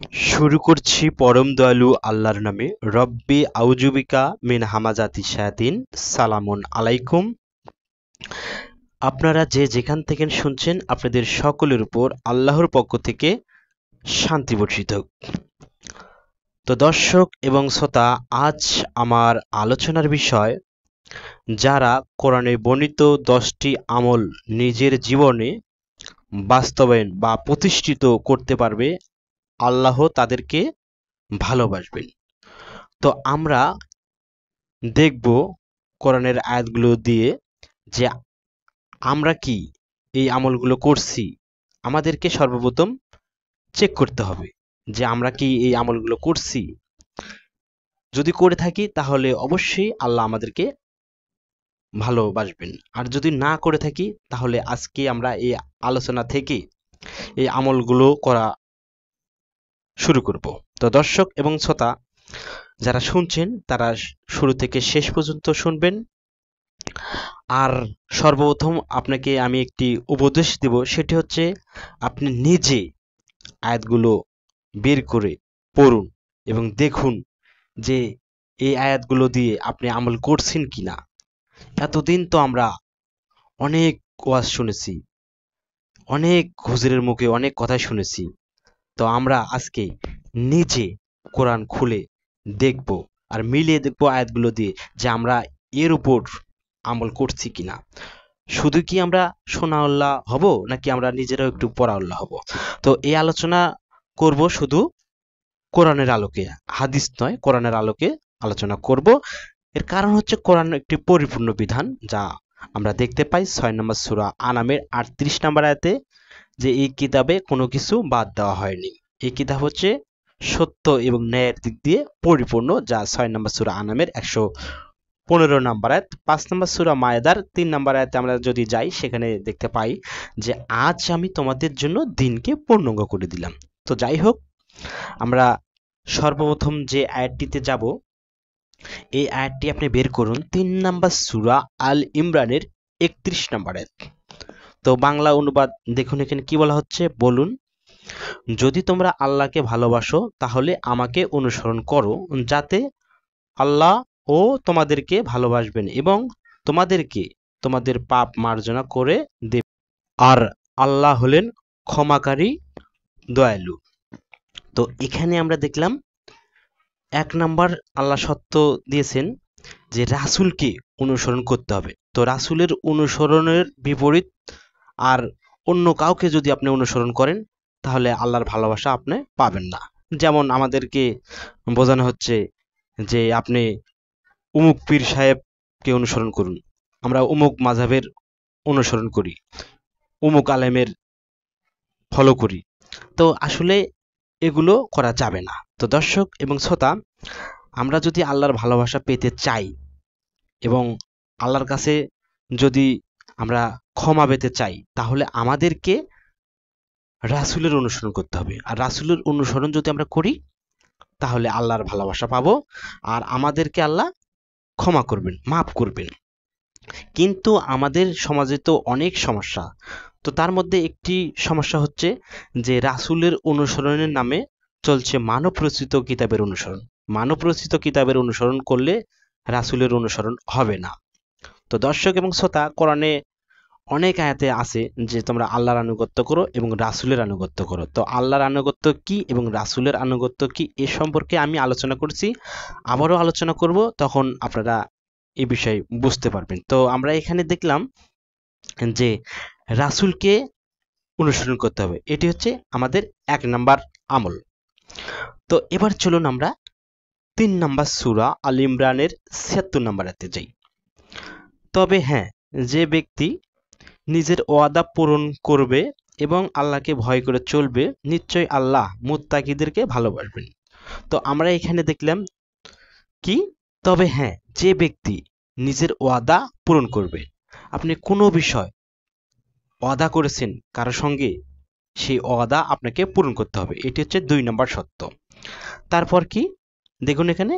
শুরু করছি পরম দয়ালু আল্লাহর নামে। রব্বি আউজুবিকা মিন হামাজাতি শায়াতিন। সালামুন আলাইকুম। আপনারা যে যেখান থেকে শুনছেন আপনাদের সকলের উপর আল্লাহর পক্ষ থেকে শান্তি বর্ষিত হোক। তো দর্শক এবং শ্রোতা, আজ আমার আলোচনার বিষয়, যারা কোরআনে বর্ণিত 10টি আমল নিজের জীবনে বাস্তবায়ন বা প্রতিষ্ঠিত করতে পারবে, আল্লাহ তাদেরকে ভালোবাসবেন। তো আমরা দেখব কোরআনের আয়াতগুলো দিয়ে যে আমরা কি এই আমলগুলো করছি। আমাদেরকে সর্বপ্রথম চেক করতে হবে যে আমরা কি এই আমলগুলো করছি। যদি করে থাকি তাহলে অবশ্যই আল্লাহ আমাদেরকে ভালোবাসবেন, আর যদি না করে থাকি তাহলে আজকে আমরা এই আলোচনা থেকে এই আমলগুলো করা শুরু করব। তো দর্শক এবং শ্রোতা, যারা শুনছেন তারা শুরু থেকে শেষ পর্যন্ত শুনবেন। আর সর্বপ্রথম আপনাকে আমি একটি উপদেশ দেব, সেটি হচ্ছে আপনি নিজে আয়াতগুলো বের করে পড়ুন এবং দেখুন যে এই আয়াতগুলো দিয়ে আপনি আমল করছেন কিনা। এতদিন তো আমরা অনেক ওয়াজ শুনেছি, অনেক হুজুরের মুখে অনেক কথাই শুনেছি। তো আমরা আজকে নিজে কোরআন খুলে দেখব আর মিলিয়ে দেখব আয়াতগুলো দিয়ে যে আমরা এর উপর আমল করছি কিনা। শুধু কি আমরা শোনাওয়াল্লাহ হব, নাকি আমরা নিজেরাও একটু পড়াওয়াল্লাহ হব। তো এই আলোচনা করব শুধু কোরআনের আলোকে, হাদিস নয়, কোরআনের আলোকে আলোচনা করব। এর কারণ হচ্ছে কোরআন একটি পরিপূর্ণ বিধান, যা আমরা দেখতে পাই 6 নম্বর সূরা আনামের 38 নম্বর আয়াতে, যে এই কিতাবে কোনো কিছু বাদ দেওয়া হয়নি। এই কিতাব হচ্ছে সত্য এবং ন্যায়ের দিক দিয়ে পরিপূর্ণ, যা 6 নম্বর সূরা আনামের 115 নম্বর আয়াত। 5 নম্বর সূরা মায়েদার 3 নম্বর আয়াতে আমরা যদি যাই, সেখানে দেখতে পাই যে আজ আমি তোমাদের জন্য দিনকে পূর্ণাঙ্গ করে দিলাম। তো যাই হোক, আমরা সর্বপ্রথম যে আয়াতটিতে যাব, এই আয়াতটি আপনি বের করুন 3 নম্বর সূরা আল ইমরানের 31 নম্বর আয়াত। তো বাংলা অনুবাদ দেখুন এখানে কি বলা হচ্ছে, বলুন, যদি তোমরা আল্লাহকে ভালোবাসো তাহলে আমাকে অনুসরণ করো, যাতে আল্লাহ ও তোমাদেরকে ভালোবাসবেন এবং তোমাদেরকে তোমাদের পাপ মার্জনা করে দেবেন। আর আল্লাহ হলেন ক্ষমাকারী, দয়ালু। তো এখানে আমরা দেখলাম 1 নম্বর আল্লাহ সত্য দিয়েছেন যে রাসূলকে অনুসরণ করতে হবে। তো রাসূলের অনুসরণের বিপরীত আর অন্য কাউকে যদি আপনি অনুসরণ করেন তাহলে আল্লাহর ভালোবাসা আপনি পাবেন না। যেমন আমাদেরকে বোঝানো হচ্ছে যে আপনি উমুক পীর সাহেবকে অনুসরণ করুন, আমরা উমুক মাযহাবের অনুসরণ করি, উমুক আলেমের ফলো করি। তো আসলে এগুলো করা যাবে না। তো দর্শক এবং শ্রোতা, আমরা যদি আল্লাহর ভালোবাসা পেতে চাই এবং আল্লাহর কাছে যদি আমরা ক্ষমা পেতে চাই, তাহলে আমাদেরকে রাসূলের অনুসরণ করতে হবে। আর রাসূলের অনুসরণ যদি আমরা করি তাহলে আল্লাহর ভালোবাসা পাবো, আর আমাদেরকে আল্লাহ ক্ষমা করবেন, মাফ করবেন। কিন্তু আমাদের সমাজে তো অনেক সমস্যা। তো তার মধ্যে একটি সমস্যা হচ্ছে যে রাসূলের অনুসরণের নামে চলছে মানব রচিত কিতাবের অনুসরণ। মানব রচিত কিতাবের অনুসরণ করলে রাসূলের অনুসরণ হবে না। তো দর্শক এবং শ্রোতা, কোরআনে অনেক আয়াতে আছে যে তোমরা আল্লাহর আনুগত্য করো এবং রাসূলের আনুগত্য করো। তো আল্লাহর আনুগত্য কি এবং রাসূলের আনুগত্য কি, এ সম্পর্কে আমি আলোচনা করছি, আবারও আলোচনা করব, তখন আপনারা এই বিষয়ে বুঝতে পারবেন। তো আমরা এখানে দেখলাম যে রাসূলকে অনুসরণ করতে হবে, এটি হচ্ছে আমাদের 1 নম্বর আমল। তো এবার চলুন আমরা 3 নম্বর সূরা আল ইমরানের 76 নম্বর আয়াতে যাই। তবে হ্যাঁ, যে ব্যক্তি নিজের ওয়াদা পূরণ করবে এবং আল্লাহকে ভয় করে চলবে, নিশ্চয়ই আল্লাহ মুত্তাকিদেরকে ভালোবাসবেন। তো আমরা এখানে দেখলাম কি, তবে হ্যাঁ, যে ব্যক্তি নিজের ওয়াদা পূরণ করবে। আপনি কোনো বিষয় ওয়াদা করেছেন কারোর সঙ্গে, সেই ওয়াদা আপনাকে পূরণ করতে হবে, এটি হচ্ছে 2 নম্বর সত্য। তারপর কি দেখুন এখানে,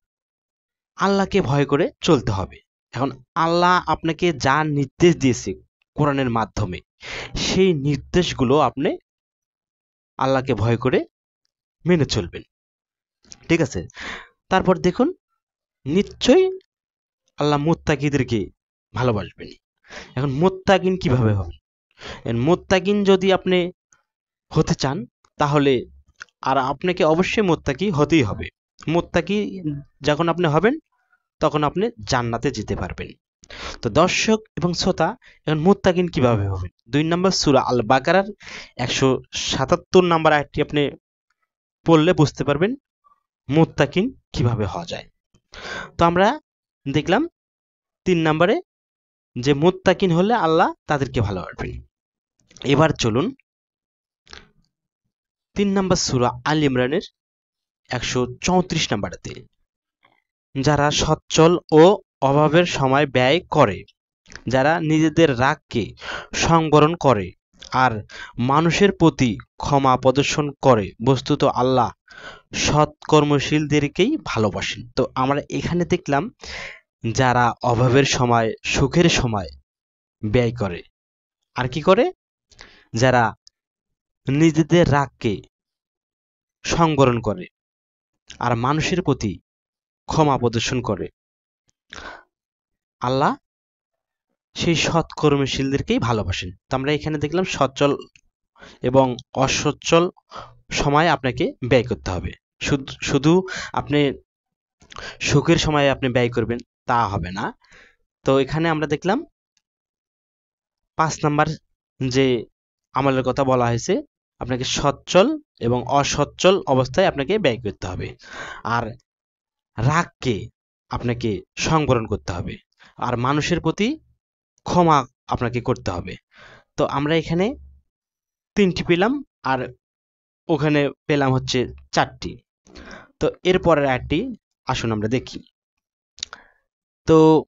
আল্লাহকে ভয় করে চলতে হবে। এখন আল্লাহ আপনাকে যা নির্দেশ দিয়েছে কোরআনের মাধ্যমে, সেই নির্দেশগুলো আপনি আল্লাহকে ভয় করে মেনে চলবেন। ঠিক আছে, তারপর দেখুন, নিশ্চয়ই আল্লাহ মুত্তাকিদেরকে ভালোবাসবেন। এখন মুত্তাকিন কিভাবে হবে? মুত্তাকিন যদি আপনি হতে চান, তাহলে আর আপনাকে অবশ্যই মুত্তাকি হতেই হবে। মুত্তাকি যখন আপনি হবেন, তখন আপনি জান্নাতে যেতে পারবেন। তো দর্শক এবং শ্রোতা, এখন মুত্তাকিন কিভাবে হবেন? 2 নম্বর সূরা আল বাকারার 177 নম্বর আয়াতটি আপনি পড়লে বুঝতে পারবেন মুত্তাকিন কিভাবে হওয়া যায়। তো আমরা দেখলাম 3 নম্বরে যে মুত্তাকিন হলে আল্লাহ তাদেরকে ভালোবাসবেন। এবার চলুন 3 নম্বর সূরা আল ইমরানের 134 নম্বরেতে, যারা সচ্ছল ও অভাবের সময় ব্যয় করে, যারা নিজেদের রাগকে সংবরণ করে আর মানুষের প্রতি ক্ষমা প্রদর্শন করে, বস্তুত আল্লাহ সৎকর্মশীলদেরকেই ভালোবাসেন। তো আমরা এখানে দেখলাম যারা অভাবের সময়, সুখের সময় ব্যয় করে, আর কি করে, যারা নিজেদের রাগকে সংবরণ করে আর মানুষের প্রতি ক্ষমা প্রদর্শন করে, আল্লাহ সেই সৎকর্মশীলদেরকেই ভালোবাসেন। তো আমরা এখানে দেখলাম সচ্ছল এবং অসচ্ছল সময় আপনাকে ব্যয় করতে হবে। শুধু আপনি সুখের সময় আপনি ব্যয় করবেন তা হবে না। তো এখানে আমরা দেখলাম 5 নম্বর যে আমলের কথা বলা হয়েছে, আপনাকে সচ্ছল এবং অসচ্ছল অবস্থায় আপনাকে ব্যয় করতে হবে, আর রাগকে আপনাকে সংবরণ করতে হবে, আর মানুষের প্রতি ক্ষমা আপনাকে করতে হবে। তো আমরা এখানে 3টি পেলাম, আর ওখানে পেলাম হচ্ছে 4টি। তো এরপরের আয়াতটি আসুন আমরা দেখি। তো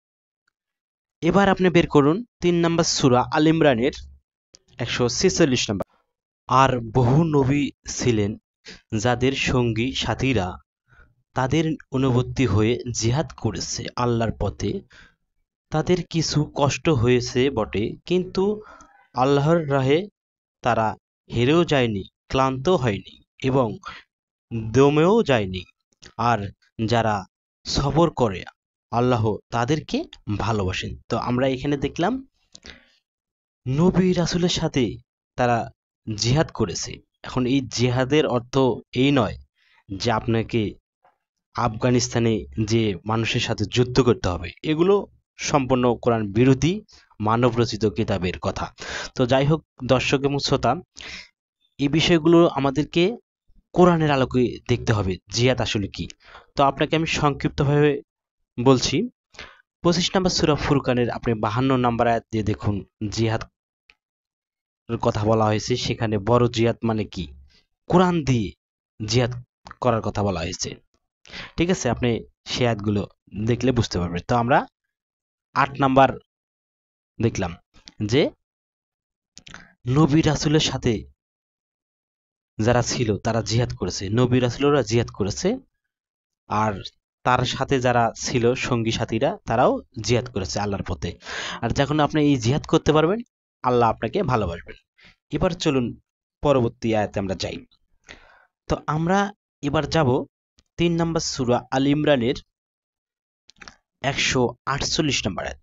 এবার আপনি বের করুন 3 নম্বর সূরা আল ইমরানের 146 নম্বর। আর বহু নবী ছিলেন যাদের সঙ্গী সাথীরা তাদের অনুবর্তী হয়ে জিহাদ করেছে আল্লাহর পথে, তাদের কিছু কষ্ট হয়েছে বটে, কিন্তু আল্লাহর রাহে তারা হেরেও যায়নি, ক্লান্ত হয়নি এবং দমেও যায়নি। আর যারা সবর করে আল্লাহ তাদেরকে ভালোবাসেন। তো আমরা এখানে দেখলাম নবী রাসূলের সাথে তারা জিহাদ করেছে। এখন এই জিহাদের অর্থ এই নয় যে আপনাকে আফগানিস্তানে যে মানুষের সাথে যুদ্ধ করতে হবে, এগুলো সম্পূর্ণ কোরআন বিরোধী মানব রচিত কিতাবের কথা। তো যাই হোক দর্শক এবং শ্রোতা, এই বিষয়গুলো আমাদেরকে কোরআনের আলোকে দেখতে হবে জিহাদ আসলে কি। তো আপনাকে আমি সংক্ষিপ্তভাবে বলছি। 25 নম্বর সূরা ফুরকানের আপনি 52 নম্বর আয়াত দিয়ে দেখুন, জিহাদ কথা বলা হয়েছে। সেখানে বড় জিহাদ মানে কি, কোরআন দিয়ে জিহাদ করার কথা বলা হয়েছে। ঠিক আছে, আপনি সে আয়াতগুলো দেখলে বুঝতে পারবেন। তো আমরা 8 নম্বর দেখলাম যে নবী রাসূলের সাথে যারা ছিল তারা জিহাদ করেছে, নবী রাসূলরা জিহাদ করেছে, আর তার সাথে যারা ছিল সঙ্গী সাথীরা তারাও জিহাদ করেছে আল্লাহর পথে। আর যখন আপনি এই জিহাদ করতে পারবেন, আল্লাহ আপনাকে ভালোবাসবেন। এবার চলুন পরবর্তী আয়াতে আমরা যাই। তো আমরা এবার যাব 3 নম্বর সূরা আল ইমরানের 148 নম্বর আয়াত।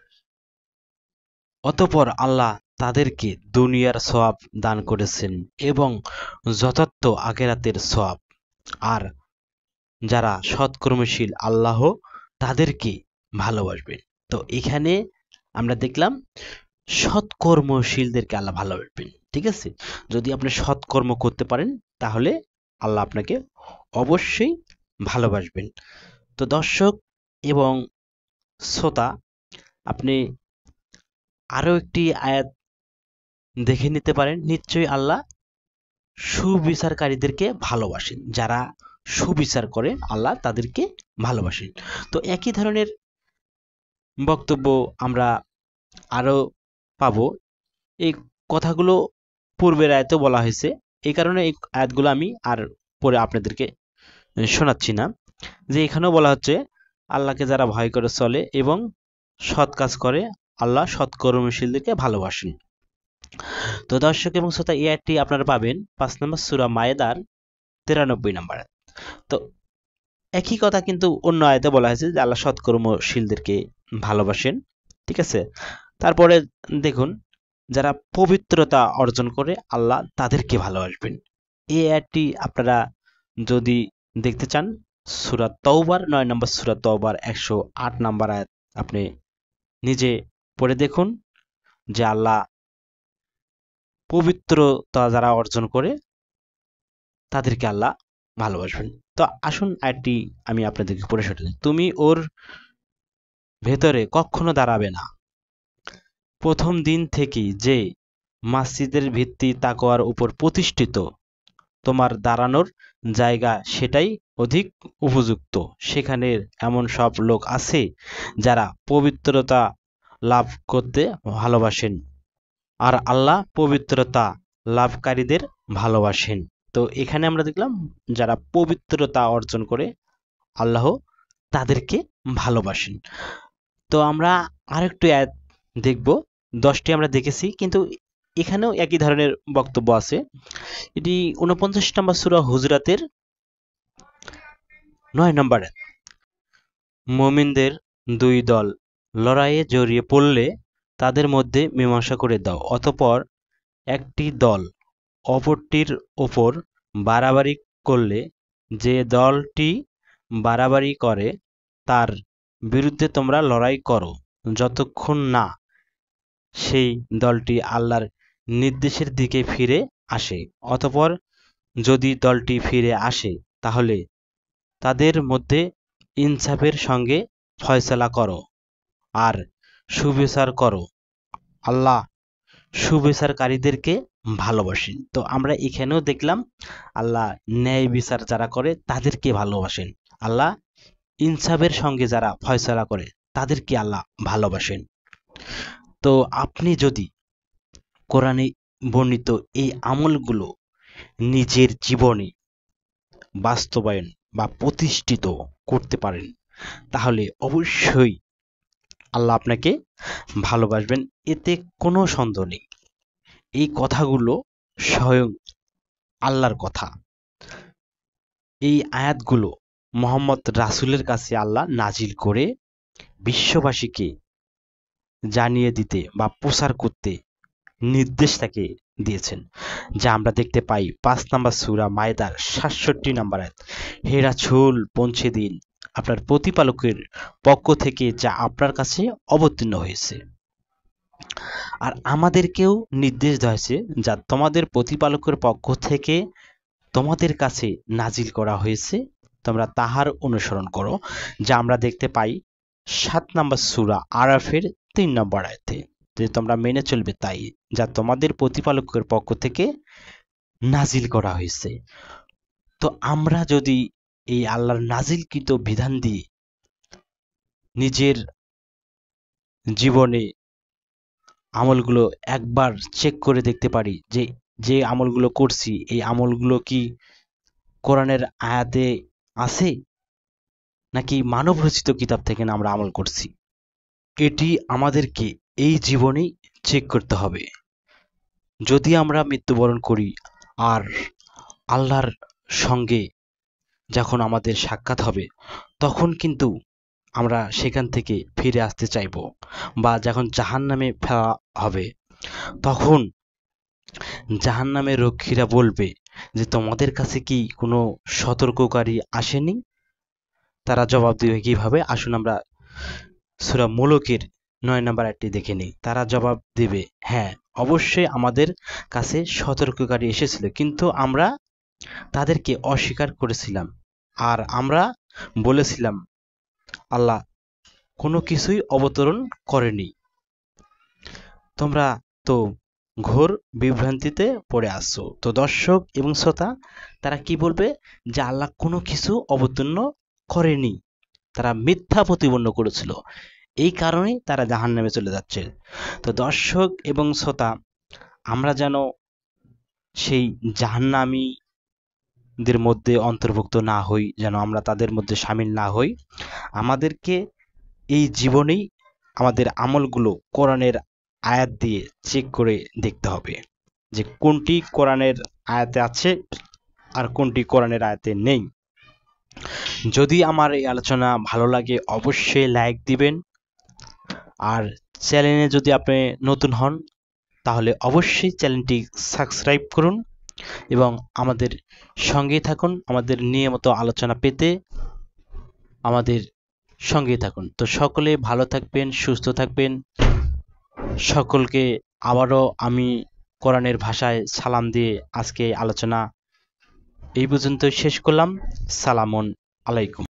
অতঃপর আল্লাহ তাদেরকে দুনিয়ার সওয়াব দান করেছেন এবং যথার্থ আখিরাতের সওয়াব, আর যারা সৎকর্মশীল আল্লাহ তাদেরকে ভালোবাসবেন। তো এখানে আমরা দেখলাম সৎকর্মশীলদেরকে আল্লাহ ভালোবাসবেন। ঠিক আছে, যদি আপনি সৎকর্ম করতে পারেন তাহলে আল্লাহ আপনাকে অবশ্যই ভালোবাসবেন। তো দর্শক এবং শ্রোতা, আপনি আরো একটি আয়াত দেখে নিতে পারেন। নিশ্চয়ই আল্লাহ সুবিচারকারীদেরকে ভালোবাসেন, যারা সুবিচার করে আল্লাহ তাদেরকে ভালোবাসেন। তো একই ধরনের বক্তব্য আমরা আরো পাবো। এই কথাগুলো পূর্বের আয়াতেও বলা হয়েছে, এই কারণে এই আয়াতগুলো আমি আর পরে আপনাদেরকে শোনাচ্ছি না। যে এখানেও বলা হচ্ছে আল্লাহকে যারা ভয় করে চলে এবং সৎ কাজ করে, আল্লাহ সৎকর্মশীলদেরকে ভালোবাসেন। তো দর্শক এবং শ্রোতা, এই আয়াতটি আপনারা পাবেন 5 নম্বর সূরা মায়েদার 93 নম্বর আয়াত। তো একই কথা কিন্তু অন্য আয়াতে বলা হয়েছে যে আল্লাহ সৎকর্মশীলদেরকে ভালোবাসেন। ঠিক আছে, তারপরে দেখুন যারা পবিত্রতা অর্জন করে আল্লাহ তাদেরকে ভালোবাসবেন। এই আয়াতটি আপনারা যদি দেখতে চান সূরা তওবার 9 নম্বর সূরা তওবার 108 নম্বর আয়াত আপনি নিজে পড়ে দেখুন যে আল্লাহ পবিত্রতা যারা অর্জন করে তাদেরকে আল্লাহ ভালোবাসবেন। তো আসুন আয়াতটি আমি আপনাদেরকে পড়ে শোনাই। তুমি ওর ভেতরে কখনো দাঁড়াবে না, প্রথম দিন থেকেই যে মসজিদের ভিত্তি তাকওয়ার উপর প্রতিষ্ঠিত, তোমার দাঁড়ানোর জায়গা সেটাই অধিক উপযুক্ত। সেখানে এমন সব লোক আছে যারা পবিত্রতা লাভ করতে ভালোবাসেন, আর আল্লাহ পবিত্রতা লাভকারীদের ভালোবাসেন। তো এখানে আমরা দেখলাম যারা পবিত্রতা অর্জন করে আল্লাহ তাদেরকে ভালোবাসেন। তো আমরা আরেকটু আয়াত দেখব, 10টি আমরা দেখেছি কিন্তু এখানেও একই ধরনের বক্তব্য আছে। এটি 49 নম্বর সূরা হুজরাতের 9 নম্বর আয়াত। মুমিনদের দুই দল লড়াইয়ে জড়িয়ে পড়লে তাদের মধ্যে মীমাংসা করে দাও, অতঃপর একটি দল অপরটির ওপর বাড়াবাড়ি করলে যে দলটি বাড়াবাড়ি করে তার বিরুদ্ধে তোমরা লড়াই করো যতক্ষণ না সেই দলটি আল্লাহর নির্দেশের দিকে ফিরে আসে। অতঃপর যদি দলটি ফিরে আসে তাহলে তাদের মধ্যে ইনসাফের সঙ্গে ফয়সালা করো আর সুবিচার করো, আল্লাহ সুবিচারকারীদেরকে ভালোবাসেন। তো আমরা এখানেও দেখলাম আল্লাহ ন্যায় বিচার যারা করে তাদেরকে ভালোবাসেন, আল্লাহ ইনসাফের সঙ্গে যারা ফয়সালা করে তাদেরকে আল্লাহ ভালোবাসেন। তো আপনি যদি কোরআনে বর্ণিত এই আমলগুলো নিজের জীবনে বাস্তবায়ন বা প্রতিষ্ঠিত করতে পারেন তাহলে অবশ্যই আল্লাহ আপনাকে ভালোবাসবেন, এতে কোনো সন্দেহ নেই। এই কথাগুলো স্বয়ং আল্লাহর কথা। এই আয়াতগুলো মোহাম্মদ রাসূলের কাছে আল্লাহ নাজিল করে বিশ্ববাসীকে জানিয়ে দিতে বা প্রচার করতে নির্দেশ তাকে দিয়েছেন, যা আমরা দেখতে পাই 5 নম্বর সূরা মায়দার 67 নম্বর আয়াত। হে রাসূল পৌঁছে দিন আপনার প্রতিপালকের পক্ষ থেকে যা আপনার কাছে অবতীর্ণ হয়েছে, আর আমাদেরকেও নির্দেশ দেওয়া হয়েছে যা তোমাদের প্রতিপালকের পক্ষ থেকে তোমাদের কাছে নাজিল করা হয়েছে, তোমরা তাহার অনুসরণ করো, যা আমরা দেখতে পাই 7 নম্বর সূরা আরাফের 3 নম্বর আয়াতে, যে তোমরা মেনে চলবে তাই যা তোমাদের প্রতিপালকের পক্ষ থেকে নাজিল করা হয়েছে। তো আমরা যদি এই আল্লাহর নাজিলকৃত বিধান দিয়ে নিজের জীবনে আমলগুলো একবার চেক করে দেখতে পারি যে যে আমলগুলো করছি এই আমলগুলো কি কোরআনের আয়াতে আছে নাকি মানব রচিত কিতাব থেকে না আমরা আমল করছি, এটি আমাদেরকে এই জীবনেই চেক করতে হবে। যদি আমরা মৃত্যুবরণ করি আর আল্লাহর সঙ্গে যখন আমাদের সাক্ষাৎ হবে তখন কিন্তু আমরা সেখান থেকে ফিরে আসতে চাইব, বা যখন জাহান্নামে ফেলা হবে তখন জাহান্নামের রক্ষীরা বলবে যে তোমাদের কাছে কি কোনো সতর্ককারী আসেনি? তারা জবাব দিবে কিভাবে? আসুন আমরা সূরা মুলুকের 9 নম্বর আয়াতটি দেখে নিই। তারা জবাব দিবে, হ্যাঁ অবশ্যই আমাদের কাছে সতর্ককারী এসেছিল, কিন্তু আমরা তাদেরকে অস্বীকার করেছিলাম আর আমরা বলেছিলাম আল্লাহ কোনো কিছুই অবতরণ করেনি। তোমরা তো ঘোর বিভ্রান্তিতে পড়ে আসছো। তো দর্শক এবং শ্রোতা, তারা কি বলবে? যে আল্লাহ কোনো কিছু অবতীর্ণ করেনি, তারা মিথ্যা প্রতিপন্ন করেছিল, এই কারণেই তারা জাহান্নামে চলে যাচ্ছে। তো দর্শক এবং শ্রোতা, আমরা যেন সেই জাহান্নামীদের মধ্যে অন্তর্ভুক্ত না হই, যেন আমরা তাদের মধ্যে শামিল না হই, আমাদেরকে এই জীবনেই আমাদের আমলগুলো কোরআনের আয়াত দিয়ে চেক করে দেখতে হবে যে কোনটি কোরআনের আয়াতে আছে আর কোনটি কোরআনের আয়াতে নেই। যদি আমার এই আলোচনা ভালো লাগে অবশ্যই লাইক দিবেন, আর চ্যানেলে যদি আপনি নতুন হন তাহলে অবশ্যই চ্যানেলটি সাবস্ক্রাইব করুন এবং আমাদের সঙ্গেই থাকুন। আমাদের নিয়মিত আলোচনা পেতে আমাদের সঙ্গেই থাকুন। তো সকলে ভালো থাকবেন, সুস্থ থাকবেন। সকলকে আবারও আমি কোরআনের ভাষায় সালাম দিয়ে আজকে আলোচনা এই পর্যন্ত শেষ করলাম। সালামুন আলাইকুম।